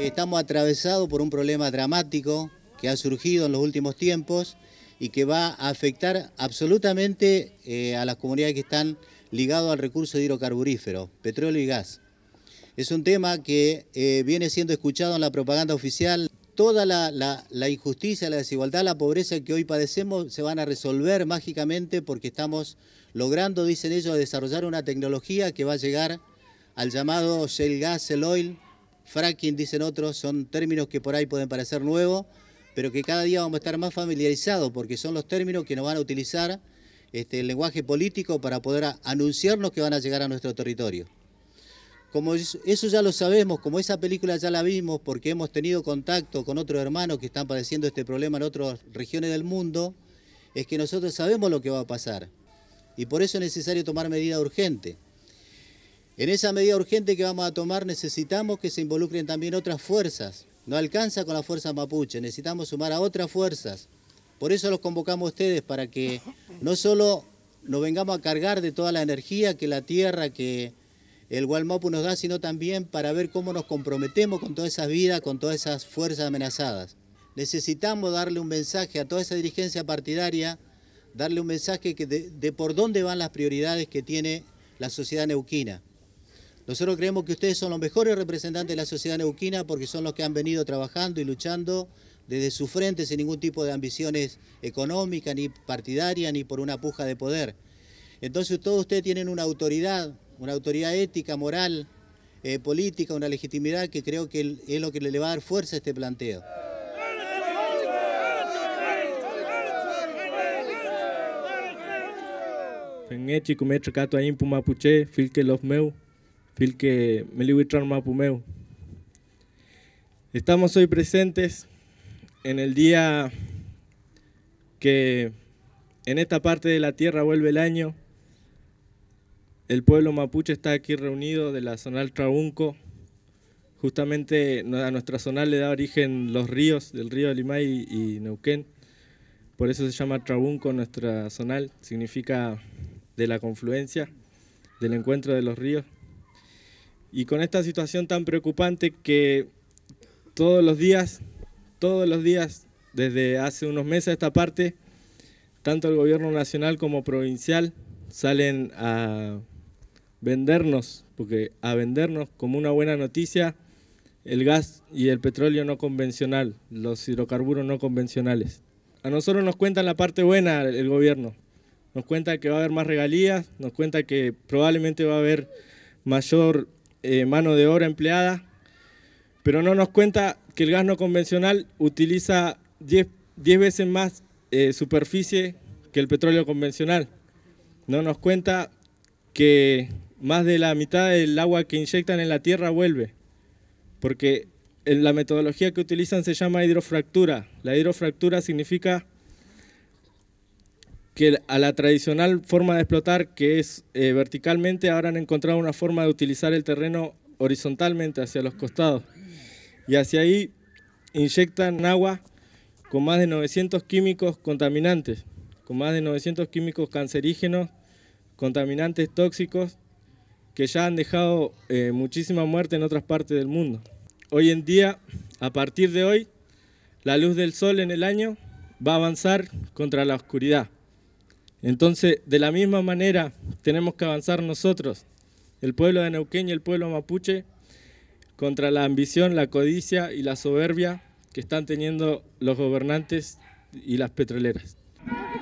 Estamos atravesados por un problema dramático que ha surgido en los últimos tiempos y que va a afectar absolutamente a las comunidades que están ligadas al recurso hidrocarburífero, petróleo y gas. Es un tema que viene siendo escuchado en la propaganda oficial. Toda la injusticia, la desigualdad, la pobreza que hoy padecemos se van a resolver mágicamente porque estamos logrando, dicen ellos, desarrollar una tecnología que va a llegar al llamado shale gas, shale oil, fracking, dicen otros, son términos que por ahí pueden parecer nuevos, pero que cada día vamos a estar más familiarizados porque son los términos que nos van a utilizar el lenguaje político para poder anunciarnos que van a llegar a nuestro territorio. Como eso ya lo sabemos, como esa película ya la vimos porque hemos tenido contacto con otros hermanos que están padeciendo este problema en otras regiones del mundo, es que nosotros sabemos lo que va a pasar y por eso es necesario tomar medidas urgentes. En esa medida urgente que vamos a tomar necesitamos que se involucren también otras fuerzas. No alcanza con la fuerza mapuche, necesitamos sumar a otras fuerzas. Por eso los convocamos a ustedes para que no solo nos vengamos a cargar de toda la energía que la tierra, que el Gualmapu nos da, sino también para ver cómo nos comprometemos con todas esas vidas, con todas esas fuerzas amenazadas. Necesitamos darle un mensaje a toda esa dirigencia partidaria, darle un mensaje de por dónde van las prioridades que tiene la sociedad neuquina. Nosotros creemos que ustedes son los mejores representantes de la sociedad neuquina porque son los que han venido trabajando y luchando desde su frente sin ningún tipo de ambiciones económicas, ni partidarias, ni por una puja de poder. Entonces todos ustedes tienen una autoridad ética, moral, política, una legitimidad que creo que es lo que le va a dar fuerza a este planteo. Estamos hoy presentes en el día que en esta parte de la tierra vuelve el año. El pueblo mapuche está aquí reunido de la zonal Traunco. Justamente a nuestra zonal le da origen los ríos, del río Limay y Neuquén. Por eso se llama Traunco nuestra zonal, significa de la confluencia, del encuentro de los ríos. Y con esta situación tan preocupante que todos los días, desde hace unos meses a esta parte, tanto el gobierno nacional como provincial salen a vendernos como una buena noticia el gas y el petróleo no convencional, los hidrocarburos no convencionales. A nosotros nos cuentan la parte buena el gobierno, nos cuenta que va a haber más regalías, nos cuenta que probablemente va a haber mayor mano de obra empleada, pero no nos cuenta que el gas no convencional utiliza 10 veces más superficie que el petróleo convencional. No nos cuenta que más de la mitad del agua que inyectan en la tierra vuelve, porque la metodología que utilizan se llama hidrofractura. La hidrofractura significa que a la tradicional forma de explotar, que es verticalmente, ahora han encontrado una forma de utilizar el terreno horizontalmente hacia los costados. Y hacia ahí inyectan agua con más de 900 químicos contaminantes, con más de 900 químicos cancerígenos, contaminantes tóxicos, que ya han dejado muchísima muerte en otras partes del mundo. Hoy en día, a partir de hoy, la luz del sol en el año va a avanzar contra la oscuridad. Entonces, de la misma manera, tenemos que avanzar nosotros, el pueblo de Neuquén y el pueblo mapuche, contra la ambición, la codicia y la soberbia que están teniendo los gobernantes y las petroleras.